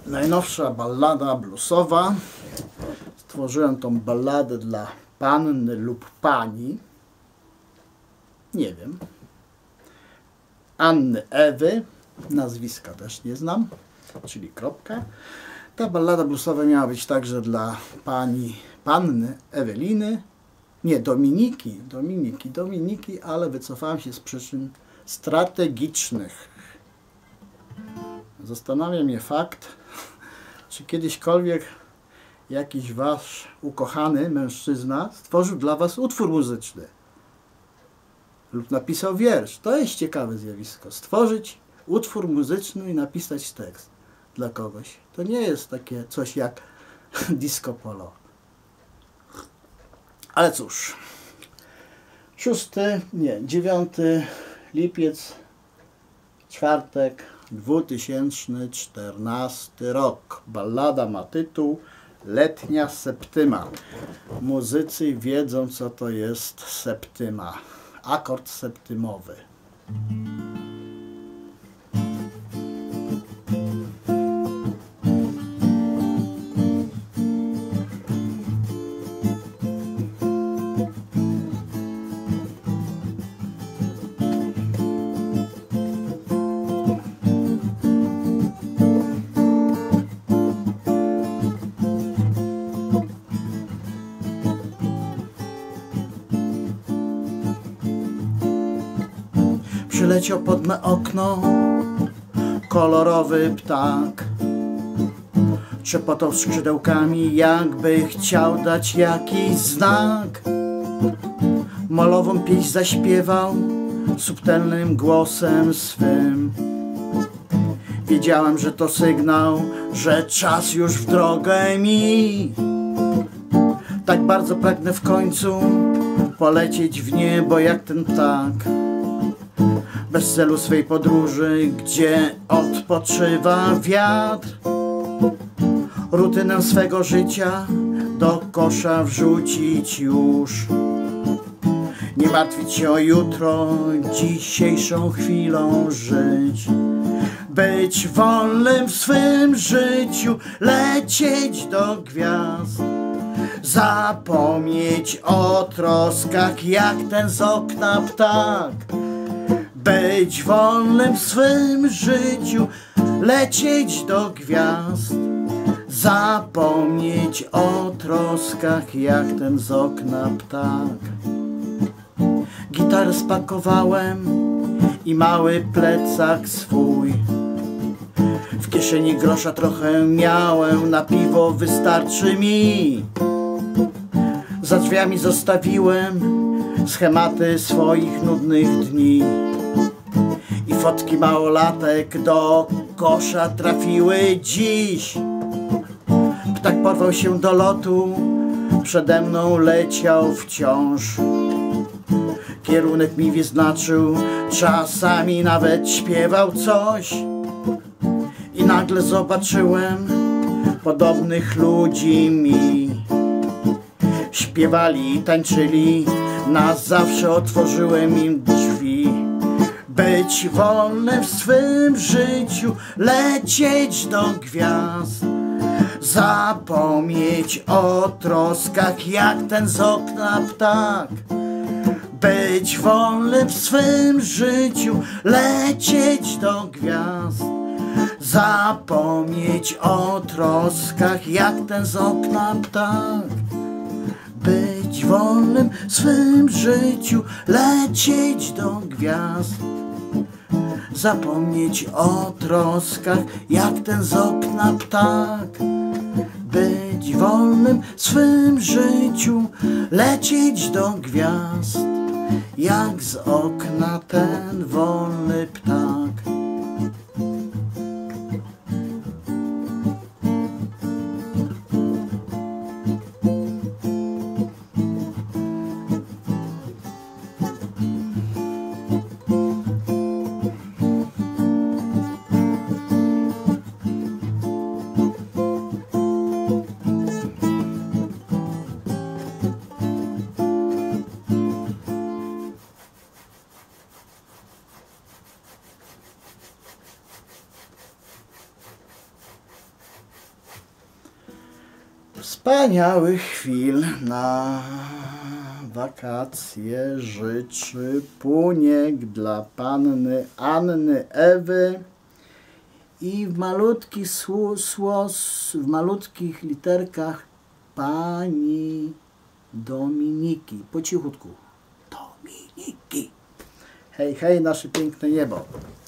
Najnowsza ballada bluesowa. Stworzyłem tą balladę dla panny lub pani, nie wiem, Anny Ewy, nazwiska też nie znam, czyli kropka. Ta ballada bluesowa miała być także dla panny Eweliny, nie, Dominiki, ale wycofałem się z przyczyn strategicznych. Zastanawia mnie fakt, czy kiedyśkolwiek jakiś wasz ukochany mężczyzna stworzył dla was utwór muzyczny lub napisał wiersz. To jest ciekawe zjawisko. Stworzyć utwór muzyczny i napisać tekst dla kogoś. To nie jest takie coś jak disco polo. Ale cóż, 9 lipiec, czwartek, 2014 rok. Ballada ma tytuł Letnia septyma. Muzycy wiedzą, co to jest septyma. Akord septymowy. Przyleciał pod me okno kolorowy ptak. Trzepotał skrzydełkami, jakby chciał dać jakiś znak. Molową pieśń zaśpiewał subtelnym głosem swym. Wiedziałem, że to sygnał, że czas już w drogę mi. Tak bardzo pragnę w końcu polecieć w niebo jak ten ptak. Bez celu swej podróży, gdzie odpoczywa wiatr. Rutynę swego życia do kosza wrzucić już. Nie martwić się o jutro, dzisiejszą chwilą żyć. Być wolnym w swym życiu, lecieć do gwiazd. Zapomnieć o troskach, jak ten z okna ptak. Być wolnym w swym życiu, lecieć do gwiazd. Zapomnieć o troskach, jak ten z okna ptak. Gitarę spakowałem i mały plecak swój. W kieszeni grosza trochę miałem, na piwo wystarczy mi. Za drzwiami zostawiłem schematy swoich nudnych dni. I fotki małolatek do kosza trafiły dziś. Ptak porwał się do lotu, przede mną leciał wciąż. Kierunek mi wyznaczył, czasami nawet śpiewał coś. I nagle zobaczyłem podobnych ludzi mi. Śpiewali i tańczyli, na zawsze otworzyłem im drzwi. Być wolnym w swym życiu, lecieć do gwiazd. Zapomnieć o troskach, jak ten z okna ptak. Być wolnym w swym życiu, lecieć do gwiazd. Zapomnieć o troskach, jak ten z okna ptak. Być wolnym w swym życiu, lecieć do gwiazd. Zapomnieć o troskach, jak ten z okna ptak. Być wolnym w swym życiu, lecieć do gwiazd. Jak z okna ten wolny ptak. Wspaniałych chwil na wakacje życzy Puniek dla panny Anny Ewy i w malutkich literkach pani Dominiki. Po cichutku. Dominiki. Hej, hej, nasze piękne niebo.